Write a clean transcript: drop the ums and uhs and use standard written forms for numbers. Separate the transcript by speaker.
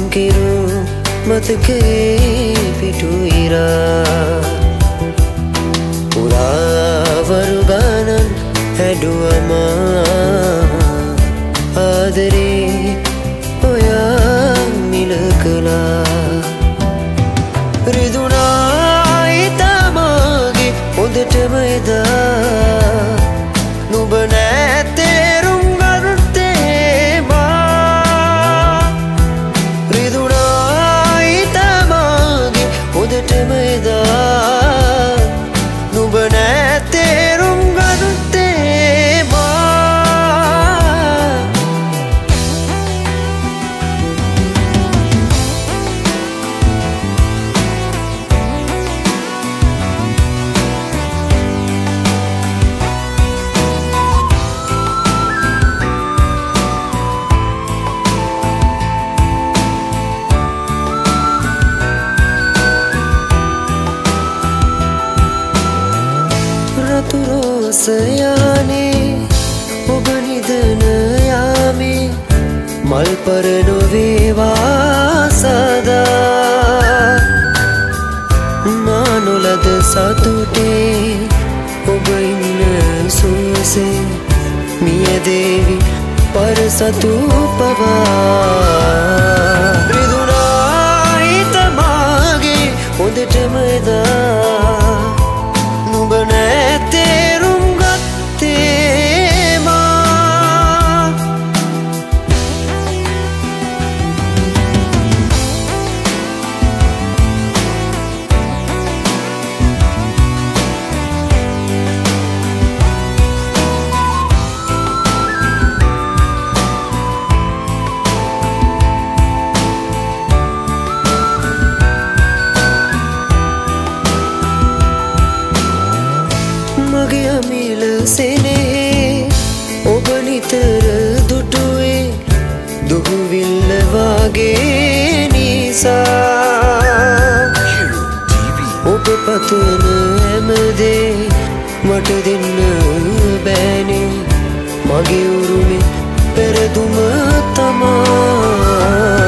Speaker 1: කිරු මතකේ පිටු ඉරා පුරාවරු ගණන් හැඩුවමා ආදරේ ඔයා මිල කළා රිදුනා ඉතාමගේ හොඳටම එදා නුඹ නැතේරුම් ගත්තේ මා රිදුනා ඉතාමගේ හොඳටම එදා නුඹ නැතේරුම් ගත්තේ මා රතුරෝසයානේ ඔබ නිදන යාමේ මල් පර නොවේවා සදා මා නොලද සතුටේ ඔබ ඉන්න සුවසේ මියදේවි පරසතු පවා රිදුනා හිතමාගේ හොඳටම එදා නුඹ නැතේරුම් ගත්තේ මා මගේ අමිල සෙනෙහේ ඔබ නිතර දුටුවේ දුහුවිල්ල වගේ නිසා ඔබ පතන හැමදේ මට දෙන්න බෑනේ මගේ උරුමේ පෙරදුම තමා